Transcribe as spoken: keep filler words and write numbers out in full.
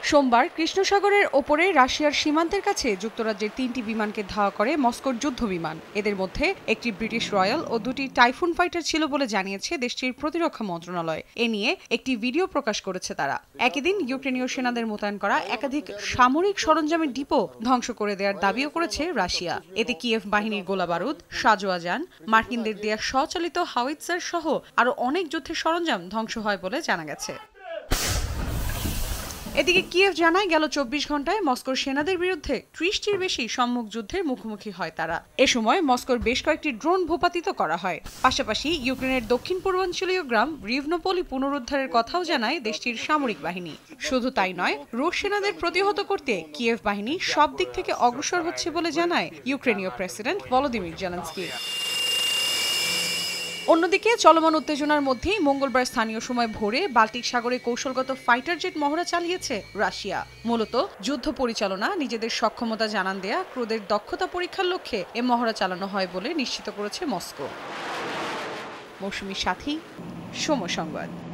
সোমবার কৃষ্ণ সাগরের ওপরে রাশিয়ার সীমান্তের কাছে যুক্তরাজ্যের তিনটি বিমানকে ধাওয়া করে মস্কোর যুদ্ধ বিমান। এদের মধ্যে একটি ব্রিটিশ রয়্যাল ও দুটি টাইফুন ফাইটার ছিল বলে জানিয়েছে দেশটির প্রতিরক্ষা মন্ত্রণালয়। এ নিয়ে একটি ভিডিও প্রকাশ করেছে তারা। একই দিন ইউক্রেনীয় সেনাদের মোতায়েন করা একাধিক সামরিক সরঞ্জামের ডিপো ধ্বংস করে দেওয়ার দাবিও করেছে রাশিয়া। এতে কিয়েভ বাহিনীর গোলাবারুদ, সাজোয়া যান, মার্কিনদের দেয়া স্বচালিত হাউইটজার সহ আরও অনেক যুদ্ধের সরঞ্জাম ধ্বংস হয় বলে জানা গেছে। এদিকে কিয়েভ জানায় গেল চব্বিশ ঘন্টায় মস্কোর সেনাদের বিরুদ্ধে ত্রিশটির বেশি সম্মুখ যুদ্ধের মুখোমুখি হয় তারা। এ সময় মস্কোর বেশ কয়েকটি ড্রোন ভূপাতিত করা হয়। পাশাপাশি ইউক্রেনের দক্ষিণ পূর্বাঞ্চলীয় গ্রাম রিভনোপলি পুনরুদ্ধারের কথাও জানায় দেশটির সামরিক বাহিনী। শুধু তাই নয়, রুশ সেনাদের প্রতিহত করতে কিয়েভ বাহিনী সব দিক থেকে অগ্রসর হচ্ছে বলে জানায় ইউক্রেনীয় প্রেসিডেন্ট ভলোদিমির জেলেনস্কি। অন্যদিকে চলমান উত্তেজনার মধ্যেই মঙ্গলবার স্থানীয় সময় ভোরে বাল্টিক সাগরে কৌশলগত ফাইটার জেট মহড়া চালিয়েছে রাশিয়া। মূলত যুদ্ধ পরিচালনা, নিজেদের সক্ষমতা জানান দেয়া, ক্রুদের দক্ষতা পরীক্ষার লক্ষ্যে এ মহড়া চালানো হয় বলে নিশ্চিত করেছে মস্কো। মৌসুমী সাথী, সময় সংবাদ।